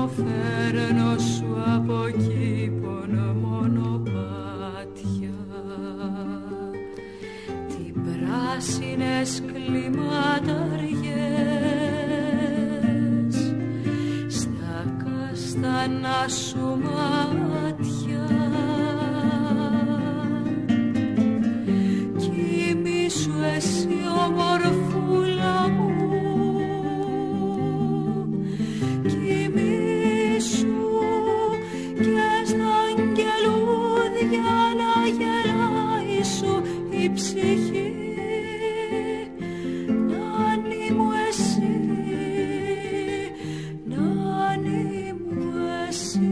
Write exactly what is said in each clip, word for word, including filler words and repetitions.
φέρνω σου από κήπων μονοπάτια, τι πράσινες κλιματαριές στα καστανά σου μάτια. Κοιμήσου εσύ ομορφούλα μου, η ψυχή νάνι μου εσύ, νάνι μου εσύ.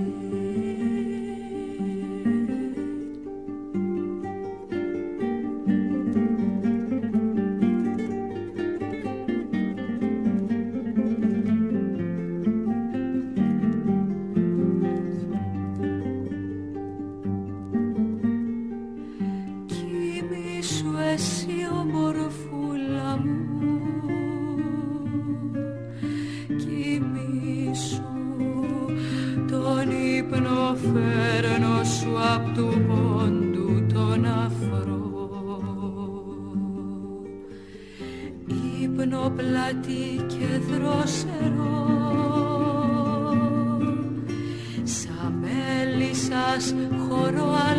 Φέρνω σου απ' του πόντου τον αφρό, ύπνο πλατή και δρόσερο, σαν μέλισσας χορό